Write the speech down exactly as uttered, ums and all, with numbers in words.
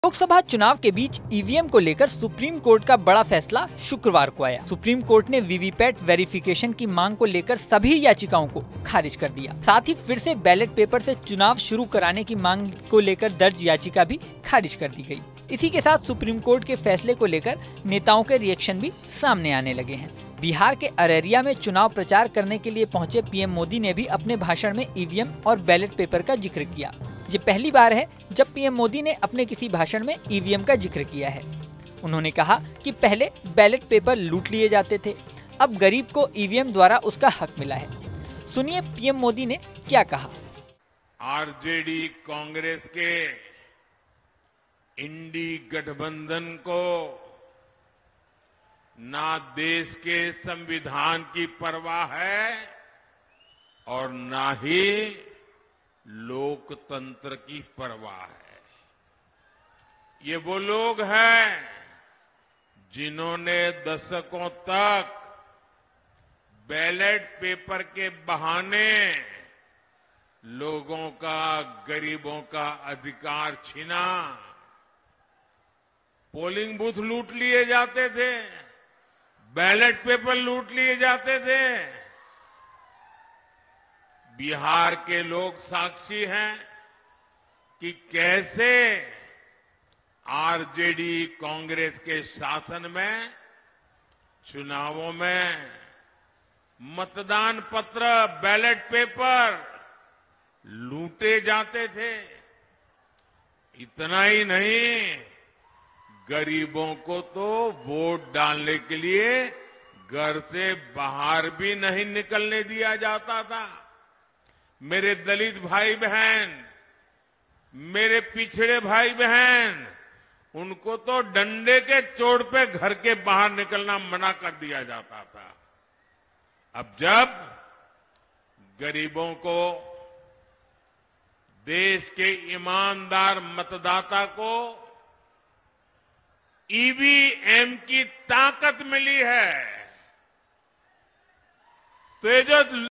लोकसभा चुनाव के बीच ईवीएम को लेकर सुप्रीम कोर्ट का बड़ा फैसला शुक्रवार को आया। सुप्रीम कोर्ट ने वीवीपैट वेरिफिकेशन की मांग को लेकर सभी याचिकाओं को खारिज कर दिया। साथ ही फिर से बैलेट पेपर से चुनाव शुरू कराने की मांग को लेकर दर्ज याचिका भी खारिज कर दी गई। इसी के साथ सुप्रीम कोर्ट के फैसले को लेकर नेताओं के रिएक्शन भी सामने आने लगे हैं। बिहार के अररिया में चुनाव प्रचार करने के लिए पहुंचे पीएम मोदी ने भी अपने भाषण में ईवीएम और बैलेट पेपर का जिक्र किया। ये पहली बार है जब पीएम मोदी ने अपने किसी भाषण में ईवीएम का जिक्र किया है। उन्होंने कहा कि पहले बैलेट पेपर लूट लिए जाते थे, अब गरीब को ईवीएम द्वारा उसका हक मिला है। सुनिए पीएम मोदी ने क्या कहा। आरजेडी कांग्रेस के इंडी गठबंधन को ना देश के संविधान की परवाह है और ना ही लोकतंत्र की परवाह है। ये वो लोग हैं जिन्होंने दशकों तक बैलेट पेपर के बहाने लोगों का, गरीबों का अधिकार छीना। पोलिंग बूथ लूट लिए जाते थे, बैलेट पेपर लूट लिए जाते थे। बिहार के लोग साक्षी हैं कि कैसे आरजेडी कांग्रेस के शासन में चुनावों में मतदान पत्र, बैलेट पेपर लूटे जाते थे। इतना ही नहीं, गरीबों को तो वोट डालने के लिए घर से बाहर भी नहीं निकलने दिया जाता था। मेरे दलित भाई बहन, मेरे पिछड़े भाई बहन, उनको तो डंडे के चोट पे घर के बाहर निकलना मना कर दिया जाता था। अब जब गरीबों को, देश के ईमानदार मतदाता को ईवीएम की ताकत मिली है, तो ये जो